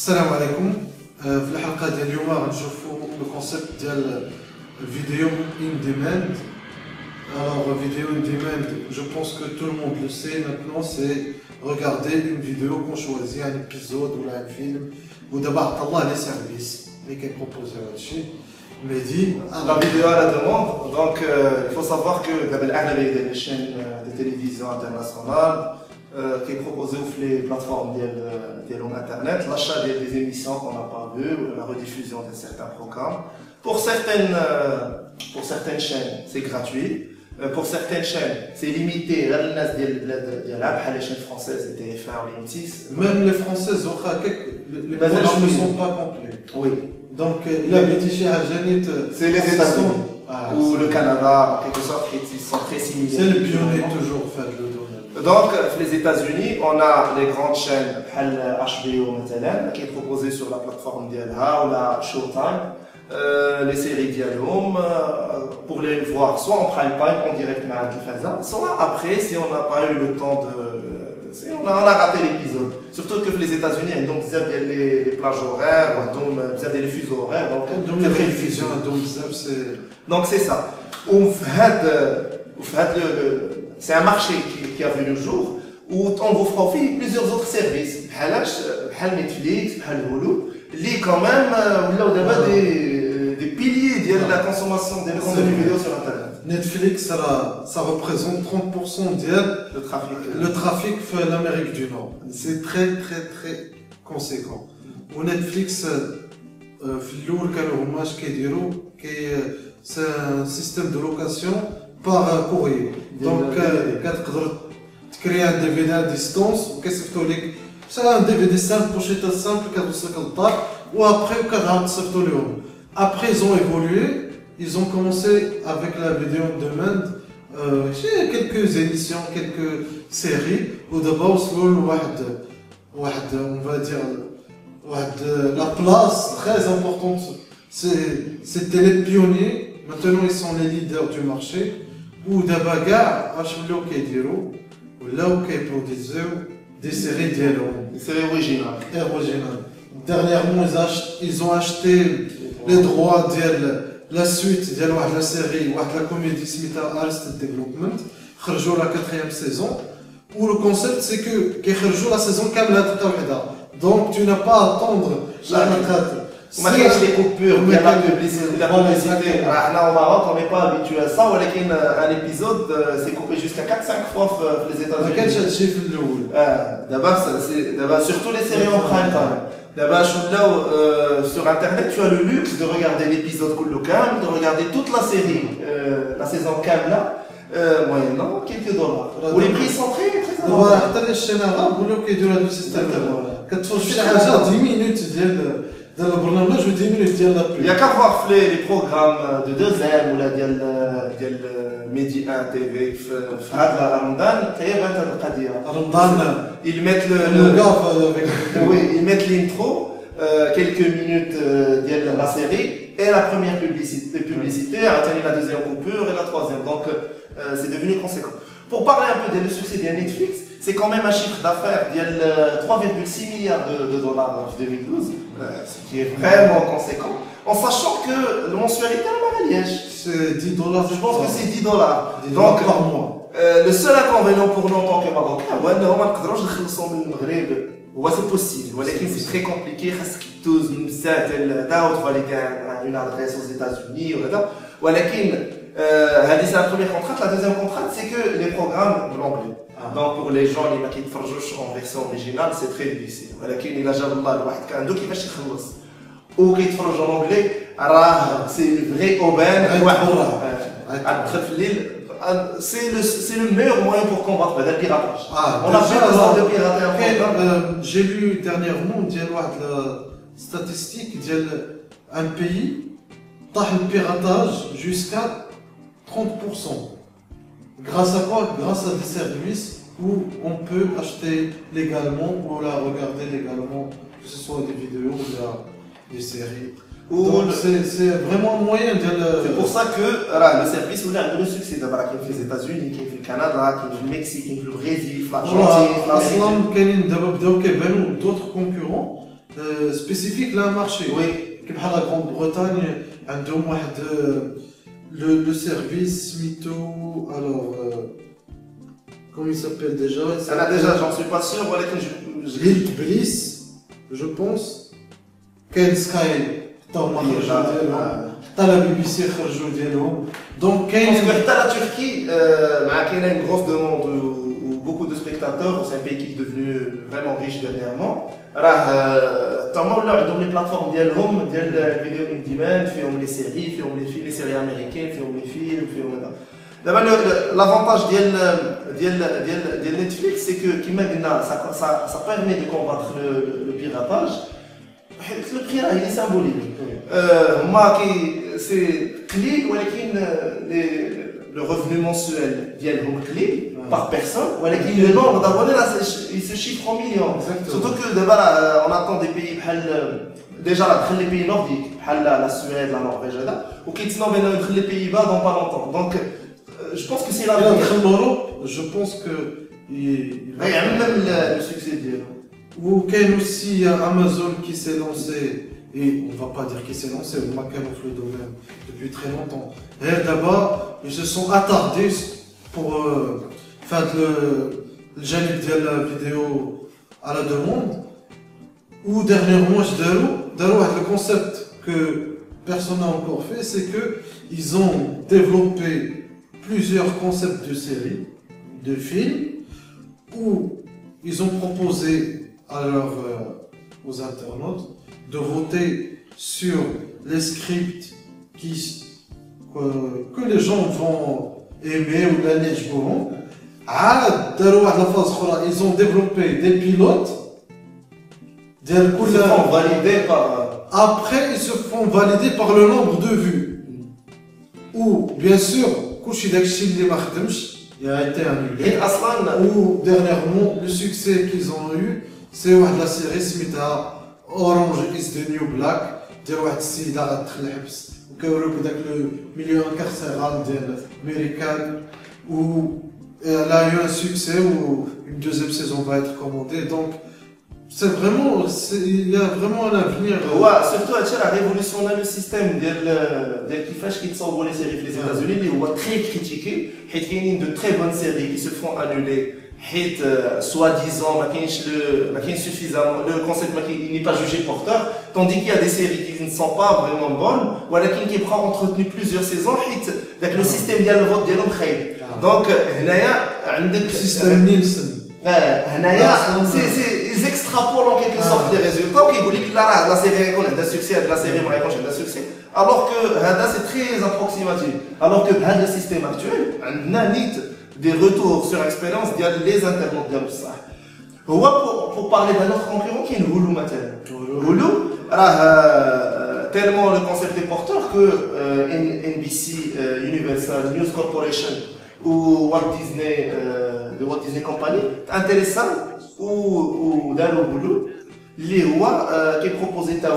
السلام عليكم. في الحلقة ديال اليوم غنشوفوا لو كونسيبت ديال vidéo in demand. Alors vidéo in demand, je pense que tout le monde le sait maintenant, c'est regarder une vidéo qu'on choisit, un épisode ou un film ou d'abord طلع les services اللي كيبروبوزيو هادشي مهدي. La vidéo à la demande, donc il faut savoir que d'abord les chaînes de télévision internationales qui proposent les plateformes internet, l'achat des émissions qu'on n'a pas vues, la rediffusion de certains programmes. Pour certaines chaînes, c'est gratuit. Pour certaines chaînes, c'est limité. Les chaînes françaises, TF1 ou M6. Même les françaises, les programmes ne sont pas complets. Oui. Donc, la c'est les États-Unis ou le Canada, en quelque sorte, qui sont très similaires. C'est le pionnier toujours fait le domaine. Donc, les États-Unis, on a les grandes chaînes, HBO, qui est proposée sur la plateforme DLA ou la Showtime. Les séries Dialom, pour les voir soit en prime time, en direct, soit après, si on n'a pas eu le temps de. Si on a raté l'épisode. Surtout que les États-Unis, donc, vous avez les plages horaires, vous avez les fuseaux horaires, donc, donc c'est ça. C'est un marché qui a vu le jour où on vous fera plusieurs autres services. Netflix, Hulu, qui quand même des piliers de la consommation des contenus vidéo sur Internet. Netflix, ça représente 30% le trafic de l'Amérique du Nord. C'est très très très conséquent. Ou Netflix, c'est un système de location par courrier. Donc, tu crées un DVD à distance, c'est un DVD simple, pochette simple, ou après, après, ils ont évolué, ils ont commencé avec la vidéo on demand, quelques émissions, quelques séries, où d'abord, on va dire, la place très importante, c'était les pionniers, maintenant ils sont les leaders du marché, où d'abord, des séries Des séries originales. Dernièrement, ils ont acheté les droits de la suite de la série, de la comédie Smith Arrested Development, la 4e saison, où le concept c'est que la saison kamla. Donc tu n'as pas à attendre la retraite. On a les coupures, il y a la publicité. Au Maroc, on n'est pas habitué à ça, mais un épisode, c'est coupé jusqu'à 4-5 fois les États-Unis. D'abord, surtout les séries en prime time. D'abord, sur Internet, tu as le luxe de regarder l'épisode Kulukam, de regarder toute la série, la saison Kamla, moyennant quelques dollars. Où les prix sont très très importants. Les chaînes arabes, ils durent le système. Quand tu fais 10 minutes il n'y a qu'à voir les programmes de 2M ou de Medi 1 TV ils mettent ils mettent l'intro, quelques minutes de la série et la première publicité, la deuxième coupure et la troisième. Donc c'est devenu conséquent. Pour parler un peu du succès de Netflix, c'est quand même un chiffre d'affaires de 3,6 milliards de dollars en 2012, ce qui est vraiment conséquent, en sachant que le mensualité à Liège, c'est 10 dollars. Je pense que c'est 10 dollars. Donc, par mois. Le seul inconvénient pour nous en tant que Marocains, c'est possible, c'est très compliqué, une adresse aux États-Unis, c'est la première contrainte. La deuxième contrainte, c'est que les programmes de l'anglais. Donc pour les gens qui ne en version originale, c'est très difficile. Il a jamais qui va chez ou qui en anglais, c'est une vraie aubaine. C'est le meilleur moyen pour combattre le piratage. On a fait besoin de pirater un programme. J'ai lu dernièrement la statistique d'un pays le piratage jusqu'à 30%. Grâce à quoi? Grâce à des services où on peut acheter légalement ou la regarder légalement, que ce soit des vidéos ou des séries. Donc c'est vraiment un moyen de C'est pour ça que le service a le succès d'abord qui fait les États-Unis, qui fait le Canada, qui fait le Mexique, qui fait le Brésil, l'Argentine, l'Argentine. D'autres concurrents spécifique là marché. Oui. Comme la Grande-Bretagne, عندهم واحد le service Mito, alors comment il s'appelle déjà? J'en suis pas sûr, L'île Bliss, je pense. كاين سكاي حتى هما خرجوا ديالهم حتى لا بي بي سي خرجوا ديالهم دونك كاين حتى لا تركي مع كاينه une grosse demande ou beaucoup de spectateurs, c'est un pays qui est devenu vraiment riche dernièrement. راه تما ولاو عندهم لي بلاتفورم ديالهم ديال الفيديو اون ديماند فيهم لي سيري فيهم لي سيري امريكان فيهم لي فيلم فيهم هذا. دابا لافونتاج ديال نتفليكس سي كو كيما قلنا ça permet de combattre le piratage. Le prix là, il est symbolique. C'est clé, le revenu mensuel ديالهم clé par personne, le nombre d'abonnés là, il se chiffre en millions. Exactement. Surtout que d'abord on attend des pays déjà là, les pays nordiques, la Suède, la Norvège, ou qui sont les Pays-Bas dans pas longtemps. Donc je pense que c'est la je pense que même le succès d'eux. Ou qu'il y a aussi Amazon qui s'est lancé, et on ne va pas dire qu'il s'est lancé, on m'a le domaine depuis très longtemps. Et d'abord, ils se sont attardés pour faire le janib de la vidéo à la demande. Ou dernièrement, le concept que personne n'a encore fait, c'est qu'ils ont développé plusieurs concepts de séries, de films, où ils ont proposé aux internautes de voter sur les scripts que les gens vont aimer ou l'année ils ont développé des pilotes après ils se font valider par le nombre de vues ou bien sûr il a été annulé ou dernièrement le succès qu'ils ont eu c'est la série سميتها Orange is the New Black ديال واحد السيدة غتدخل الحبس وكيوريوك داك لو ميليو انكارسيرال ديال امريكان و elle a eu un succès où une deuxième saison va être commandée donc c'est vraiment il y a vraiment un avenir surtout هادشي راه révolutionné le système ديال كيفاش كيتصاوبوا les séries في les États-Unis اللي هو très critiqué حيت كاينين de très bonnes séries qui se font annuler حيت soi-disant ما كاينش suffisamment le concept il n'est pas jugé porteur tandis qu'il y a des séries qui ne sont pas vraiment bonnes ولكن كيبقى entretenu plusieurs saisons حيت داك le système ديال الفوت ديالهم خايب donc هنايا عندك système Nielsen هنايا ils extrapolent en quelque sorte les résultats وكيقول لك لا راه لا سيري غيكون عندها سوكسي هاد لا سيري ما غيكونش عندها سوكسي alors que هذا c'est très approximatif alors que بهذا le système actuel عندنا نيت des retours sur expérience ديال les internautes ديال بصح هو pour parler d'un autre concurrent كاين هولو مثلا هولو راه tellement le concept est porteur que NBC Universal News Corporation ou Walt Disney Company intéressant ou داروا هولو اللي هو كيبروبوزي حتى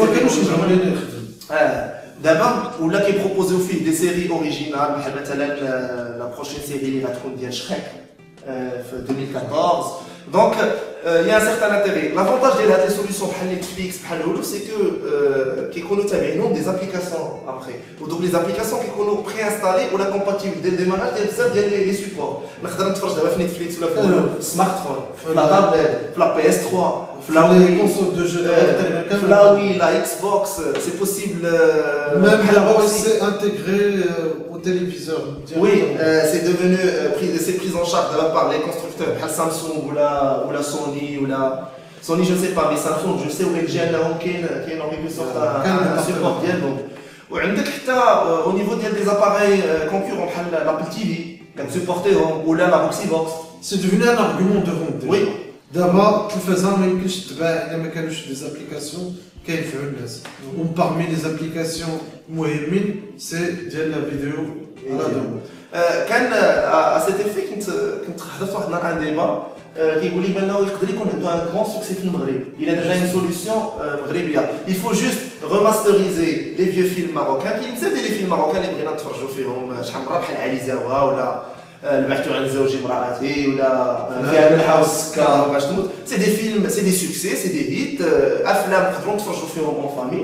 هو دابا ولا كيبروبوزيو فيه دي سيري اوريجينال بحال مثلا لا بروشين سيري اللي غتكون ديال شريك في 2014 دونك يا ان سيغتان انتيري لافونتاج ديال هاد لي سوليسيون بحال نتفليكس بحال هولو سي كو كيكونوا تابعينهم دي زابليكاسيون ابخي ودوك لي زابليكاسيون كيكونوا بري انستالي ولا كومباتيبل ديال الديماراج ديال بزاف ديال لي سيبور نقدر نتفرج دابا في نتفليكس ولا في السمارت فون في لا تابلت في لا بي اس 3 les consoles de jeux là oui la Xbox c'est possible même là c'est intégré au téléviseur oui c'est devenu c'est pris en charge par les constructeurs بحال Samsung ou la Sony ou la Sony je sais pas mais Samsung je sais où LG عندهم كاين en quelque sorte un support ديالهم وعندك حتى au niveau ديال des appareils concurrents بحال l'Apple TV كتسبورتيهم ولا la Boxbox c'est devenu un argument de vente oui دابا التلفازه ما يمكنش تباع الا ما كانوش دي زابليكاسيون كينفعوا الناس وبارمي لي زابليكاسيون مهمين سي ديال لا فيديو على دوم كان سيت افي كنت حضرت واحد النهار ان ديبا كيقول لي بانه يقدر يكون عنده ان كرون سوكسي في المغرب الا ديجا اون سوليسيون مغربيه il faut juste remasteriser les vieux films marocains كاين بزاف ديال لي فيلم ماروكان اللي بغينا نتفرجوا فيهم شحال من مره بحال علي زاوا ولا البحث عن زوجي امرأتي ولا فيها ملحة والسكر باش تموت. سي دي فيلم سي دي سوكسي سي دي هيت افلام نقدروا نتفرجوا فيهم اون فامي.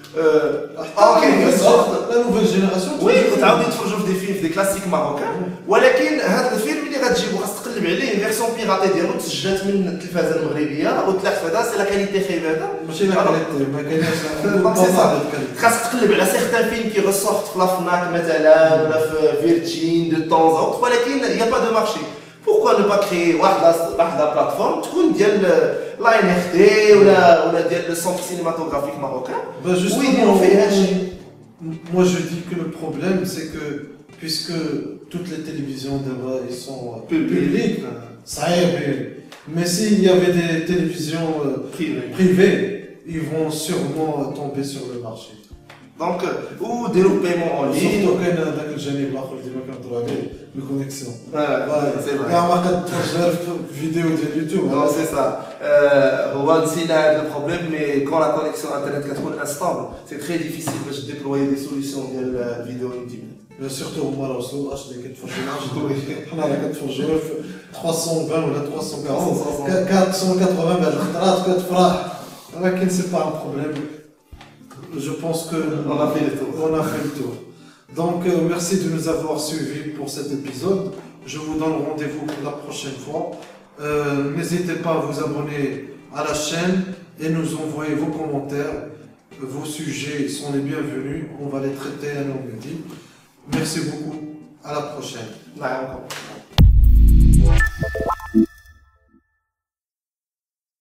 لا نوفيل جينيراسيون وي تعاودوا يتفرجوا في دي فيلم في دي كلاسيك ماروكان، ولكن هذا الفيلم اللي غتجيبو خاص تقلب عليه فيرسيون بيراتي ديالو تسجلات من التلفازه المغربيه وتلاحظ هذا سي لا كاليتي خيبه ماشي لا كاليتي ما كايناش خاصك تقلب على سيغتان فيلم كي غيسورت في لا فناك مثلا ولا في فيرتشين دو طون اوت، ولكن يا با دو مارشي. Pourquoi ne pas créer واحد بلاتفورم تكون ديال لا ان اف تي ولا ديال لو سونتر سينماتوغرافيك ماروكان ويديروا فيه هادشي. Moi je dis que le problème c'est que puisque toutes les télévisions ils sont publiques, ça est, mais s'il y avait des télévisions privées, ils vont sûrement tomber sur le marché. Donc, ou des paiements en ligne. Surtout qu'il y a un janib l'autre qui m'a contrôlé la connexion. C'est vrai. Il y a un vidéo de YouTube. Non, c'est ça. هو نسينا هذا البروبليم مي كون لا كونيكسيون انترنت كتكون انستابل سي تري ديفيسيل باش ديبلوي دي سوليسيون ديال الفيديو انتيميت. سورتو هما راه وصلوا اش اللي كتفرجوا حنا راه كتفرجوا في 320 ولا 340 480 بعد الخطرات كتفرح ولكن سي با ان بروبليم. Je pense qu'on a fait le tour. On a fait le tour. Donc, merci de nous avoir suivis pour cet épisode. Je vous donne rendez-vous pour la prochaine fois. N'hésitez pas à vous abonner à la chaîne et nous envoyer vos commentaires. Vos sujets sont les bienvenus. On va les traiter à nos médias. Merci beaucoup. À la prochaine.